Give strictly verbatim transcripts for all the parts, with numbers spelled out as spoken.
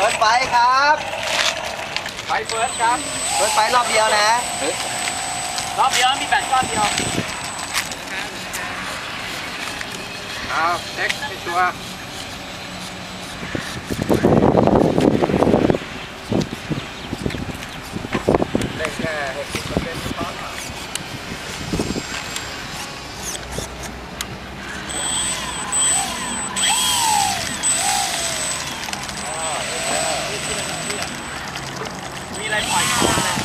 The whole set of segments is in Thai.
ปิดไฟครับไฟเฟิร์สครับเปิดไฟรอบเดียวนะรอบเดียวมีแบตก้อนเดียวเอาเช็คที่ตัวเล่นแค่หกสิบเปอร์เซ็นต์พอมีอะไรปล่อยเข้ามาเลย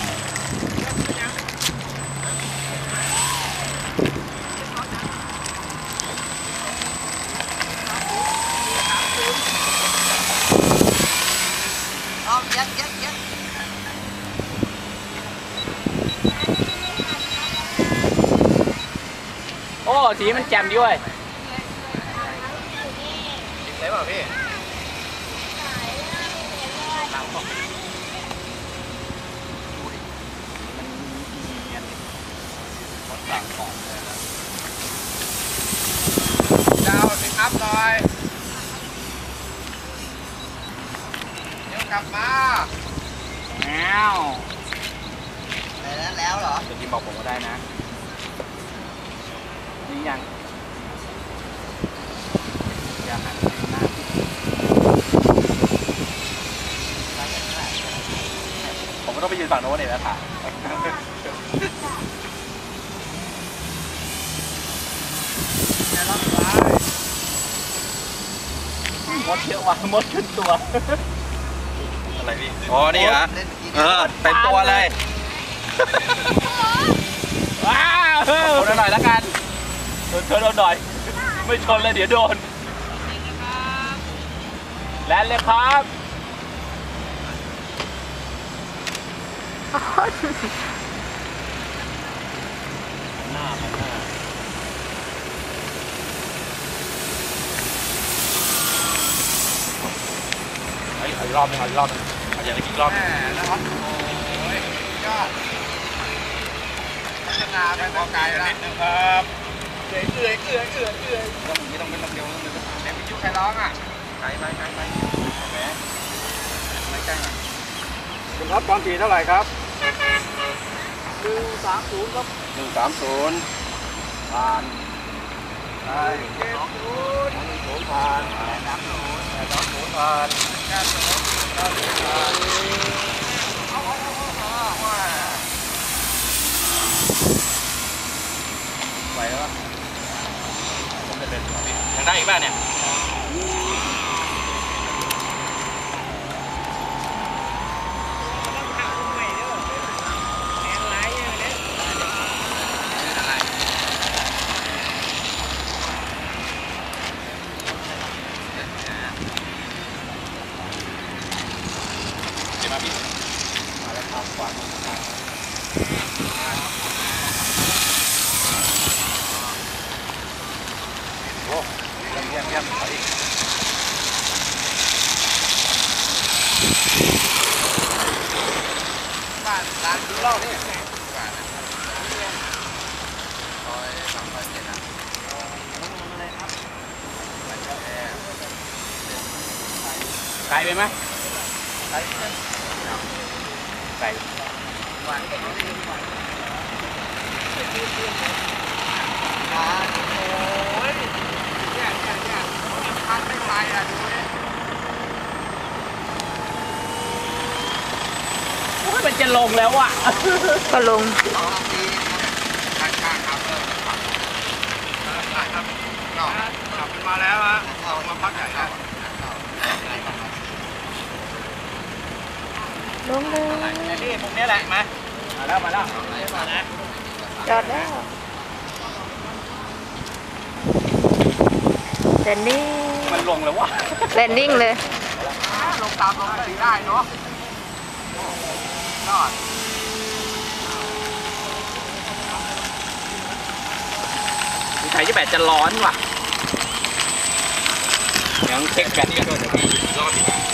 เอาเย็ดเย็ดเย็ดโอ้สีมันแจ่มด้วยจริงเลยเปล่าพี่ดาวสิครับหน่อยเดี๋ยวกลับมาแล้วอะไรนั้นแล้วเหรอจะกินบอกผมก็ได้นะนี่ยังอย่าหันหน้าผมก็ต้องไปยืนฝั่งโน้นเลยนะถ่ายมดเยอะว่ะมดขึ้นตัวอะไรพี่อ๋อนี่เหรอเออเป็นตัวเลยว้าวชนหน่อยแล้วกันชนเราหน่อยไม่ชนเลยเดี๋ยวโดนแลนเลยครับหน้าหน้าอีกรอบนึงอีกรอบนึงอาจจะได้อีกรอบนึงนะครับโอ้ยยอดพัฒนาไปพอไกลแล้วนิดนึงครับเอื่อยเอื่อยเอื่อยเอื่อยเอื่อยต้องไม่ต้องเป็นลำเดียวต้องเป็นเดี๋ยวพี่ยุใครร้องอ่ะไกลไปไกลไปแหมไม่ใกล้หน่อยคุณท็อปตอนสี่เท่าไหร่ครับหนึ่งสามศูนย์ครับหนึ่งสามศูนย์ผ่านใช่เจ็ดศูนย์หนึ่งศูนย์ผ่านแปดสามศูนย์แปดสามศูนย์ผ่านเก้าศูนย์เก้าศูนย์ผ่านเอาเอาเอาเอาว่าไหวแล้วผมจะเดินยังได้อีกบ้างเนี่ยมาพี่มาแล้วครับขวาโอ้เยี่ยมเยี่ยมเยี่ยมไปบ้านร้านดูเล่านี่บ้านนะคอยสามร้อยเจ็ดนะอะไรครับไกลไปไหมไกลไก่หวานก็ไม่ได้หวานโอ้ยแย่แย่แย่มันพันไม่ไปอ่ะดูนี่โอ้ยมันจะลงแล้วอ่ะก็ลงข้างข้างครับเออได้ครับก็ขับมาแล้วฮะเอามาพักใหญ่แล้วลงเลยนี่มุมนี้แหละมามาแล้วมาแล้วมาแล้วจอดแล้วแลนดิ้งมันลงแล้ววะแลนดิ้งเลยลงตามลงสีได้เนาะยอดมีใครจะแบตจะร้อนว่ะยังเช็คแบตกันด้วยเดี๋ยวพี่รอบอีก